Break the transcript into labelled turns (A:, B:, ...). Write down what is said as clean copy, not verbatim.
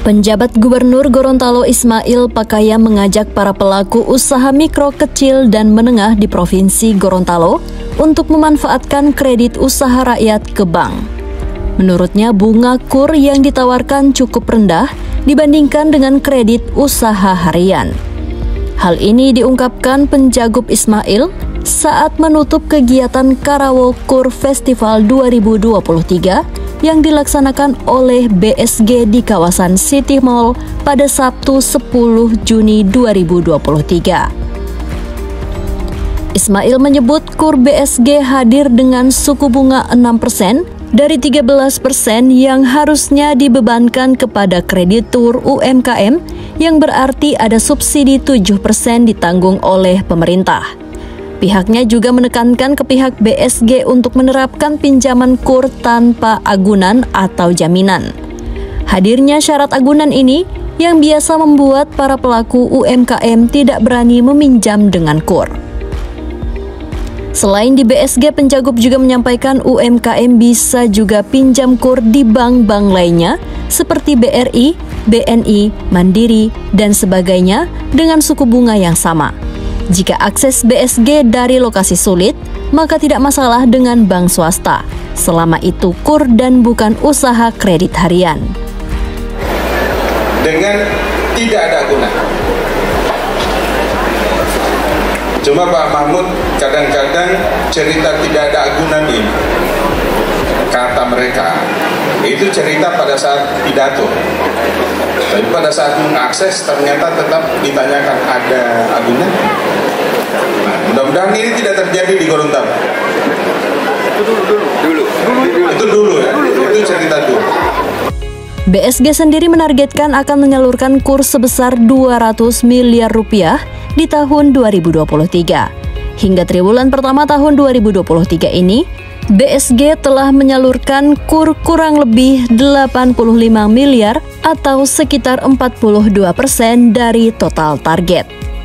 A: Penjabat Gubernur Gorontalo Ismail Pakaya mengajak para pelaku usaha mikro, kecil, dan menengah di Provinsi Gorontalo untuk memanfaatkan kredit usaha rakyat ke bank. Menurutnya, bunga KUR yang ditawarkan cukup rendah dibandingkan dengan kredit usaha harian. Hal ini diungkapkan Penjagob Ismail saat menutup kegiatan Karawo KUR Festival 2023 yang dilaksanakan oleh BSG di kawasan City Mall pada Sabtu 10 Juni 2023. Ismail menyebut KUR BSG hadir dengan suku bunga 6% dari 13% yang harusnya dibebankan kepada kreditur UMKM, yang berarti ada subsidi 7% ditanggung oleh pemerintah. Pihaknya juga menekankan ke pihak BSG untuk menerapkan pinjaman KUR tanpa agunan atau jaminan. Hadirnya syarat agunan ini yang biasa membuat para pelaku UMKM tidak berani meminjam dengan KUR. Selain di BSG, Penjagob juga menyampaikan UMKM bisa juga pinjam KUR di bank-bank lainnya seperti BRI, BNI, Mandiri, dan sebagainya dengan suku bunga yang sama. Jika akses BSG dari lokasi sulit, maka tidak masalah dengan bank swasta, selama itu KUR dan bukan usaha kredit harian.
B: Dengan tidak ada agunan. Cuma Pak Mahmud kadang-kadang cerita tidak ada agunan ini, kata mereka, itu cerita pada saat pidato. Tapi pada saat mengakses ternyata tetap ditanyakan ada agunan. Nah, mudah-mudahan ini tidak terjadi di Gorontalo. Itu dulu ya, itu cerita dulu.
A: BSG sendiri menargetkan akan menyalurkan KUR sebesar 200 miliar rupiah di tahun 2023. Hingga triwulan pertama tahun 2023 ini, BSG telah menyalurkan KUR kurang lebih 85 miliar atau sekitar 42% dari total target.